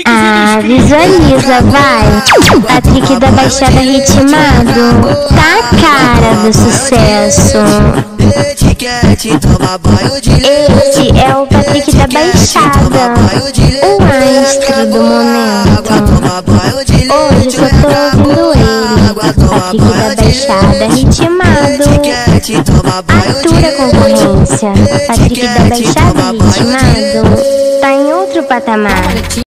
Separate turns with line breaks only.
Ah, visualiza, vai. Patrick da Baixada ritmado. Tá a cara do sucesso. Esse é o Patrick da Baixada, o astro do momento. Hoje só tô ouvindo ele. Patrick da Baixada ritmado. Atura concorrência. Patrick da Baixada ritmado tá em outro patamar.